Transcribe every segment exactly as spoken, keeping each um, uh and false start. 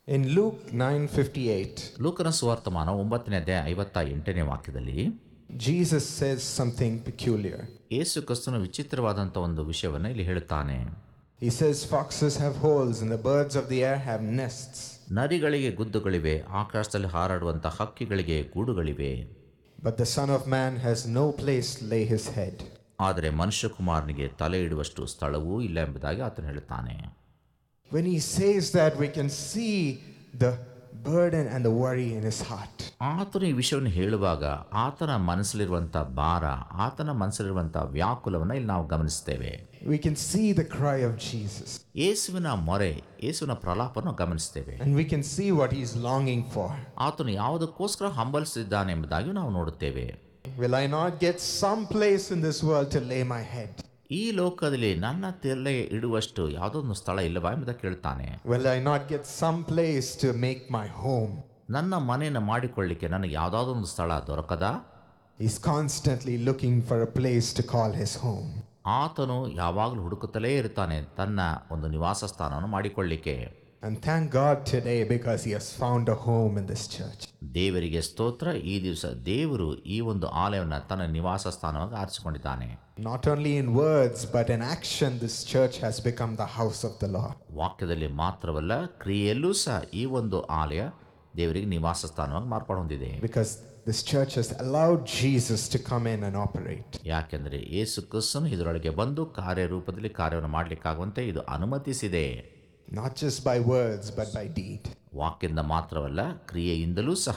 In Luke nine fifty-eight, ಲೂಕನ ಸುವರ್ತಮಾನ ಒಂಬತ್ತನೇ ಅಧ್ಯಾಯ ಐವತ್ತ ಎಂಟನೇ ವಾಕ್ಯದಲ್ಲಿ Jesus says something peculiar. ಯೇಸು ಕ್ರಿಸ್ತನು ವಿಚಿತ್ರವಾದಂಥ ಒಂದು ವಿಷಯವನ್ನು ಇಲ್ಲಿ ಹೇಳುತ್ತಾನೆ. He says, foxes have holes and the birds of the air have nests. ನರಿಗಳಿಗೆ ಗುದ್ದುಗಳಿವೆ, ಆಕಾಶದಲ್ಲಿ ಹಾರಾಡುವಂಥ ಹಕ್ಕಿಗಳಿಗೆ ಗೂಡುಗಳಿವೆ. But the Son of Man has no place to lay his head. ಆದರೆ ಮನುಷ್ಯಕುಮಾರನಿಗೆ ತಲೆ ಇಡುವಷ್ಟು ಸ್ಥಳವೂ ಇಲ್ಲ ಎಂಬುದಾಗಿ ಆತನು ಹೇಳುತ್ತಾನೆ. When he says that, we can see the burden and the worry in his heart. ಆತನು ಈ ವಿಷಯವನ್ನು ಹೇಳುವಾಗ ಆತನ ಮನಸ್ಸಲ್ಲಿರುವಂಥ ಭಾರ, ಆತನ ಮನಸ್ಸಲ್ಲಿರುವಂಥ ವ್ಯಾಕುಲವನ್ನು ಇಲ್ಲಿ ನಾವು ಗಮನಿಸ್ತೇವೆ. We can see the cry of Jesus. ಯೇಸುವಿನ ಮೊರೆ, ಯೇಸುವಿನ ಪ್ರಲಾಪವನ್ನು ಗಮನಿಸ್ತೇವೆ. And we can see what he's longing for. ಆತನು ಯಾವುದಕ್ಕೋಸ್ಕರ ಹಂಬಲಿಸಿದ್ದಾನೆ ಎಂಬುದಾಗಿ ನಾವು ನೋಡುತ್ತೇವೆ. Will I not get some place in this world to lay my head? ಈ ಲೋಕದಲ್ಲಿ ನನ್ನ ತಲೆ ಇಡುವಷ್ಟು ಯಾವುದೊಂದು ಸ್ಥಳ ಇಲ್ಲವಾ ಎಂಬುದಾಗಿ ಕೇಳ್ತಾನೆ. Will I not get some place to make my home? ನನ್ನ ಮನೆಯನ್ನು ಮಾಡಿಕೊಳ್ಳಿಕ್ಕೆ ನನಗೆ ಯಾವುದಾದೊಂದು ಸ್ಥಳ ದೊರಕದಾ? He's constantly looking for a place to call his home. ಆತನು ಯಾವಾಗಲೂ ಹುಡುಕುತ್ತಲೇ ಇರ್ತಾನೆ ತನ್ನ ಒಂದು ನಿವಾಸ ಸ್ಥಾನವನ್ನು ಮಾಡಿಕೊಳ್ಳಿಕ್ಕೆ. And thank God today because he has found a home in this church. ದೇವರಿಗೆ ಸ್ತೋತ್ರ, ಈ ದಿವಸ ದೇವರು ಈ ಒಂದು ಆಲಯವನ್ನು ತನ್ನ ನಿವಾಸ ಸ್ಥಾನವಾಗಿ ಆರಿಸಿಕೊಂಡಿದ್ದಾನೆ. Not only in words but in action, this church has become the house of the Lord. ವಾಕ್ಯದಲ್ಲಿ ಮಾತ್ರವಲ್ಲ, ಕ್ರಿಯೆಯಲ್ಲೂ ಸಹ ಈ ಒಂದು ಆಲಯ ದೇವರಿಗೆ ನಿವಾಸ ಸ್ಥಾನವಾಗಿ ಮಾರ್ಪಾಡು ಹೊಂದಿದೆ. Because this church has allowed Jesus to come in and operate. ಯಾಕೆಂದರೆ ಯೇಸು ಕ್ರಿಸ್ತನು ಇದರೊಳಗೆ ಬಂದು ಕಾರ್ಯರೂಪದಲ್ಲಿ ಕಾರ್ಯವನ್ನು ಮಾಡಲಿಕ್ಕಾಗುವಂತೆ ಇದು ಅನುಮತಿಸಿದೆ. Not just by words but by deed. ವಾಕ್ಯದಿಂದ ಮಾತ್ರವಲ್ಲ, ಕ್ರಿಯೆಯಿಂದಲೂ ಸಹ.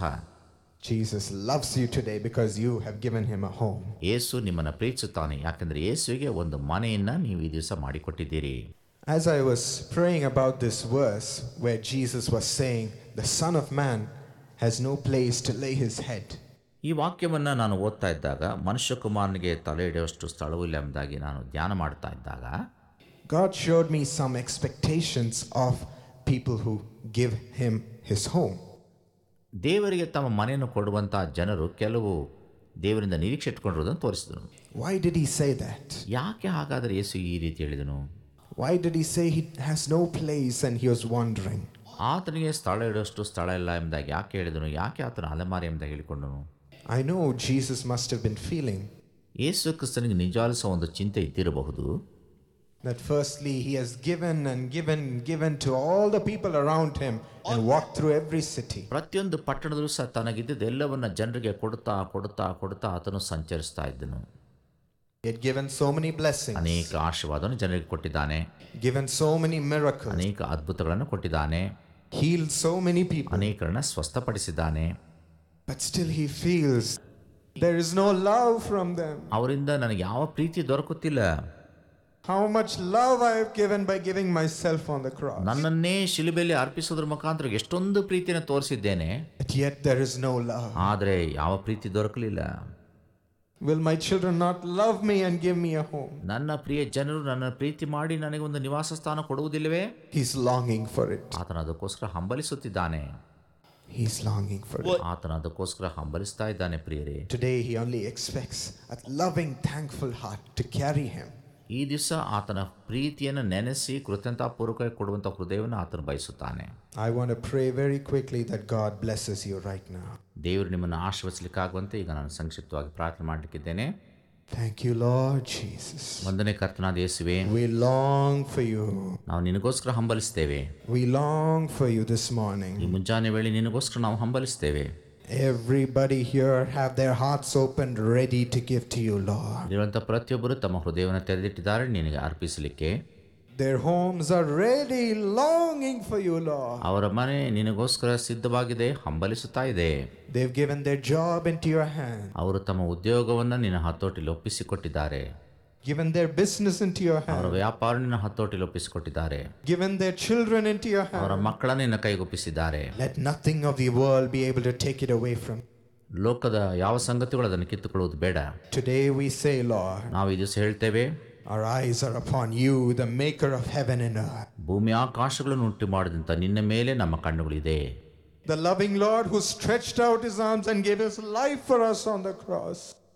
Jesus loves you today because you have given him a home. ಯೇಸು ನಿಮ್ಮನ್ನು ಪ್ರೀತಿಸುತ್ತಾನೆ, ಯಾಕೆಂದರೆ ಯೇಸುವಿಗೆ ಒಂದು ಮನೆಯನ್ನು ನೀವು ಈ ದಿವಸ ಮಾಡಿಕೊಟ್ಟಿದ್ದೀರಿ. As I was praying about this verse where Jesus was saying the Son of Man has no place to lay his head, ಈ ವಾಕ್ಯವನ್ನು ನಾನು ಓದ್ತಾ ಇದ್ದಾಗ, ಮನುಷ್ಯಕುಮಾರನಿಗೆ ತಲೆ ಇಡುವಷ್ಟು ಸ್ಥಳವಿಲ್ಲ ಎಂಬುದಾಗಿ ನಾನು ಧ್ಯಾನ ಮಾಡ್ತಾ ಇದ್ದಾಗ, God showed me some expectations of people who give him his home. ದೇವರಿಗೆ ತಮ್ಮ ಮನೆಯನ್ನು ಕೊಡುವಂಥ ಜನರು ಕೆಲವು ದೇವರಿಂದ ನಿರೀಕ್ಷೆ ಇಟ್ಕೊಂಡಿರೋದನ್ನು ತೋರಿಸಿದನು. Why did he say that? ಯಾಕೆ ಹಾಗಾದರೆ ಯೇಸು ಈ ರೀತಿ ಹೇಳಿದನು? Why did he say he has no place and he was wandering? ಆತನಿಗೆ ಸ್ಥಳ ಇಡುವಷ್ಟು ಸ್ಥಳ ಇಲ್ಲ ಎಂಬುದಾಗಿ ಯಾಕೆ ಹೇಳಿದನು? ಯಾಕೆ ಆತನ ಅಲೆಮಾರಿ ಎಂಬುದಾಗಿ ಹೇಳಿಕೊಂಡನು? I know Jesus must have been feeling ಯೇಸು ಕ್ರಿಸ್ತನಿಗೆ ನಿಜವಾದ ಒಂದು ಚಿಂತೆ ಇದ್ದಿರಬಹುದು. that firstly he has given and given given to all the people around him and walked through every city. ಪ್ರತಿಯೊಂದು ಪಟ್ಟಣದಲ್ಲೂ ಸಹ ತನಗಿದ್ದ ಎಲ್ಲವನ್ನ ಜನರಿಗೆ ಕೊಡುತ್ತಾ ಕೊಡುತ್ತಾ ಕೊಡುತ್ತಾ ಆತನು ಸಂಚರಿಸ್ತಾ ಇದ್ದನು. He had given so many blessings, ಅನೇಕ ಆಶೀರ್ವಾದವನ್ನು ಜನರಿಗೆ ಕೊಟ್ಟಿದ್ದಾನೆ, given so many miracles, ಅನೇಕ ಅದ್ಭುತಗಳನ್ನು ಕೊಟ್ಟಿದ್ದಾನೆ, healed so many people, ಅನೇಕರನ್ನ ಸ್ವಸ್ಥಪಡಿಸಿದ್ದಾನೆ. but still he feels there is no love from them. ಅವರಿಂದ ನನಗೆ ಯಾವ ಪ್ರೀತಿ ದೊರಕುತ್ತಿಲ್ಲ. How much love I have given by giving myself on the cross. ನನ್ನನ್ನೇ ಶಿಲುಬೆಯಲ್ಲಿ ಅರ್ಪಿಸೋದ್ರ ಮುಖಾಂತರ ಎಷ್ಟೊಂದು ಪ್ರೀತಿಯನ್ನು ತೋರಿಸಿದ್ದೇನೆ, But yet there is no love. ಆದರೆ ಯಾವ ಪ್ರೀತಿ ದೊರಕಲಿಲ್ಲ. Will my children not love me and give me a home? ನನ್ನ ಪ್ರಿಯ ಜನರು ನನ್ನ ಪ್ರೀತಿ ಮಾಡಿ ನನಗೆ ಒಂದು ನಿವಾಸ ಸ್ಥಾನ ಕೊಡುವುದಿಲ್ಲವೇ? He's longing for it. ಆತನ ಅದಕ್ಕೋಸ್ಕರ ಹಂಬಲಿಸುತ್ತಿದ್ದಾನೆ. He's longing for it. ಆತನ ಅದಕ್ಕೋಸ್ಕರ ಹಂಬಲಿಸ್ತಾ ಇದ್ದಾನೆ. ಪ್ರಿಯರೇ, Today he only expects a loving, thankful heart to carry him. ಈ ದಿವಸ ಆತನ ಪ್ರೀತಿಯನ್ನು ನೆನೆಸಿ ಕೃತಜ್ಞತಾಪೂರ್ವಕ ಕೊಡುವಂಥ ಹೃದಯವನ್ನು ಆತನು ಬಯಸುತ್ತಾನೆ. I want to pray very quickly that God blesses you right now. ದೇವರು ನಿಮ್ಮನ್ನು ಆಶೀರ್ವದಿಸಲಿಕ್ಕಾಗುವಂತೆ ಈಗ ನಾನು ಸಂಕ್ಷಿಪ್ತವಾಗಿ ಪ್ರಾರ್ಥನೆ ಮಾಡಲಿಕ್ಕಿದ್ದೇನೆ. Thank you, Lord Jesus. ಒಂದನೇ ಕರ್ತನಾದ ಯೇಸುವೇ, We long for you. ನಾವು ನಿನಗೋಸ್ಕರ ಹಂಬಲಿಸ್ತೇವೆ. We long for you this morning. ಈ ಮುಂಜಾನೆ ವೇಳೆ ನಿನಗೋಸ್ಕರ ನಾವು ಹಂಬಲಿಸ್ತೇವೆ. Everybody here have their hearts opened, ready to give to you, Lord. ಇರುವಂಥ ಪ್ರತಿಯೊಬ್ಬರು ತಮ್ಮ ಹೃದಯವನ್ನು ತೆರೆದಿಟ್ಟಿದ್ದಾರೆ ನಿನಗೆ ಅರ್ಪಿಸಲಿಕ್ಕೆ. Their homes are ready, longing for you, Lord. ಅವರ ಮನೆ ನಿನಗೋಸ್ಕರ ಸಿದ್ಧವಾಗಿದೆ, ಹಂಬಲಿಸುತ್ತಾ ಇದೆ. They've given their job into your hand, ಅವರು ತಮ್ಮ ಉದ್ಯೋಗವನ್ನು ನಿನ್ನ ಹತೋಟಿಲಿ ಒಪ್ಪಿಸಿಕೊಟ್ಟಿದ್ದಾರೆ. given their business into your ಅವರ hand, ವ್ಯಾಪಾರ ನಿನ್ನ ಹತೋಟಿಲಿ ಒಪ್ಪಿಸಿಕೊಟ್ಟಿದ್ದಾರೆ. given their children into your ಅವರ hand. ಮಕ್ಕಳನ್ನು ನಿನ್ನ ಕೈಗೊಪ್ಪಿಸಿದ್ದಾರೆ. Let nothing of the world be able to take it away from you. ಲೋಕದ ಯಾವ ಸಂಗತಿಗಳು ಅದನ್ನು ಕಿತ್ತುಕೊಳ್ಳುವುದು ಬೇಡ. Today we say, Lord, ನಾವು ಈ ದಿವಸ ಹೇಳ್ತೇವೆ, our eyes are upon you, the maker of heaven and earth. ಭೂಮಿ ಆಕಾಶಗಳನ್ನು ಉಂಟು ಮಾಡಿದಂಥ ನಿನ್ನ ಮೇಲೆ ನಮ್ಮ ಕಣ್ಣುಗಳಿದೆ. The loving Lord who stretched out his arms and gave his life for us on the cross.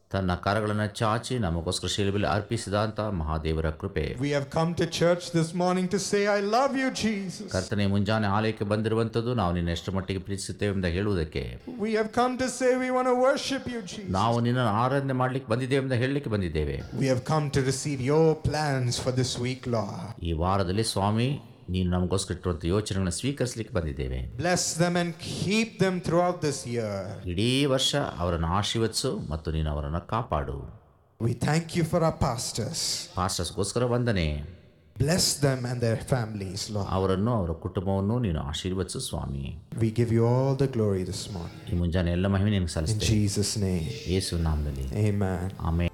ತನ್ನ ಕರಗಳನ್ನು ಚಾಚಿ ನಮಗೋಸ್ಕರ ಶಿಲುಬೆಯಲ್ಲಿ ಅರ್ಪಿಸಿದಂಥ ಮಹಾದೇವರ ಕೃಪೆ. We have come to church this morning to say, I love you, Jesus. ಕರ್ತನೆ, ಮುಂಜಾನೆ ಆಲಯಕ್ಕೆ ಬಂದಿರುವಂಥದ್ದು ನಾವು ನಿನ್ನ ಎಷ್ಟು ಮಟ್ಟಿಗೆ ಪ್ರೀತಿಸುತ್ತೇವೆ ಎಂದು ಹೇಳುವುದಕ್ಕೆ. We have come to say we want to worship you, Jesus. ನಾವು ನಿನ್ನನ್ನು ಆರಾಧನೆ ಮಾಡಲಿಕ್ಕೆ ಬಂದಿದ್ದೇವೆ ಎಂದು ಹೇಳಲಿಕ್ಕೆ ಬಂದಿದ್ದೇವೆ. We have come to receive your plans for this week, Lord. ಈ ವಾರದಲ್ಲಿ ಸ್ವಾಮಿ ನೀನು ನಮಗೋಸ್ಕರ ಇಟ್ಟಿರುವಂಥ ಯೋಚನೆಗಳನ್ನು ಸ್ವೀಕರಿಸಲಿಕ್ಕೆ ಬಂದಿದ್ದೇವೆ. Bless them and keep them throughout this year. ಇಡೀ ವರ್ಷ ಅವರನ್ನು ಆಶೀರ್ವದಿಸು ಮತ್ತು ನೀನು ಅವರನ್ನು ಕಾಪಾಡು. We thank you for our pastors. ಪಾಸ್ಟರ್ಸ್ಗೋಸ್ಕರ ವಂದನೆ. Bless them and their families, Lord. ಅವರನ್ನು ಅವರ ಕುಟುಂಬವನ್ನು ನೀನು ಆಶೀರ್ವದಿಸು ಸ್ವಾಮಿ. We give you all the glory this morning. ಈ ಮುಂಜಾನೆ ಎಲ್ಲ ಮಹಿಮೆ ನಿನಗೆ In ಸಲ್ಲಿಸ್ತೇವೆ Jesus' name. ಯೇಸು ನಾಮದಲ್ಲಿ. Amen. ಆಮೆನ್.